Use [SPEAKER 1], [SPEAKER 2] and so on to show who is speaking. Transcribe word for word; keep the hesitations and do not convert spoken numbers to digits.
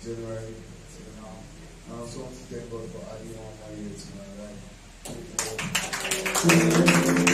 [SPEAKER 1] January till now. I also want to thank God for adding one more year to my life.